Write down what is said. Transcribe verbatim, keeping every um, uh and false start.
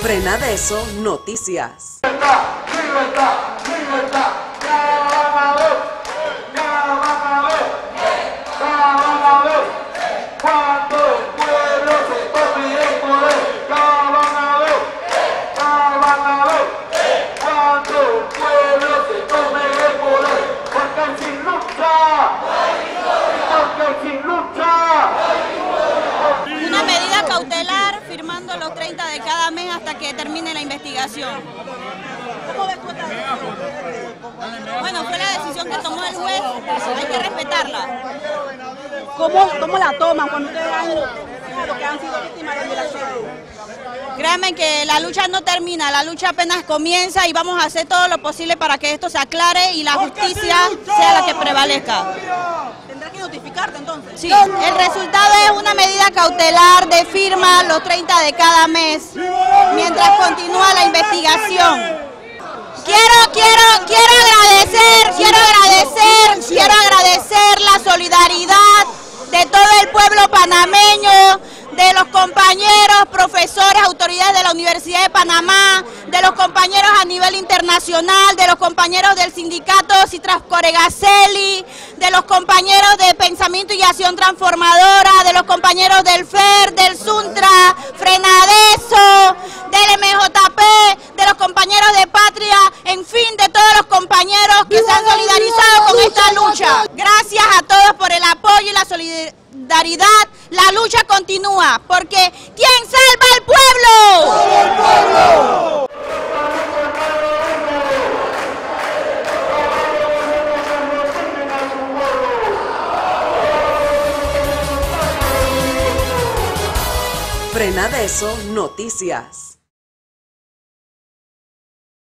Frenadeso Noticias. Libertad, libertad, libertad. Ya van a ver, ya van a ver, ya van a ver. Cuando el pueblo se tome el poder, ya van a ver, ya van a ver. Cuando el pueblo se tome el poder, porque sin lucha, porque sin lucha. Una medida cautelar firmando los treinta de cada mes hasta que termine la investigación. ¿Cómo ves tú esta decisión? Bueno, fue la decisión que tomó el juez, hay que respetarla. ¿Cómo, cómo la toman cuando ustedes han los que han sido víctimas de violación? Créanme que la lucha no termina, la lucha apenas comienza y vamos a hacer todo lo posible para que esto se aclare y la justicia sea la que prevalezca. ¿Tendrá que notificarte entonces? Sí, el resultado es una medida cautelar de firma los treinta de cada mes, mientras continúa la investigación. Quiero, quiero, quiero agradecer, quiero agradecer, quiero agradecer la solidaridad de todo el pueblo panameño, de los compañeros, profesores, autoridades de la Universidad de Panamá, de los compañeros a nivel internacional, de los compañeros del sindicato Citras Coregaceli, de los compañeros de Pensamiento y Acción Transformadora, de los compañeros del F E R, del Suntra, Frenadeso, del M J P, de los compañeros de Patria, en fin, de todos los compañeros que se han solidarizado con esta lucha. Gracias a todos por el apoyo y la solidaridad. La lucha continúa, porque ¿quién salva al pueblo? ¡Salva al pueblo! Frenadeso Noticias.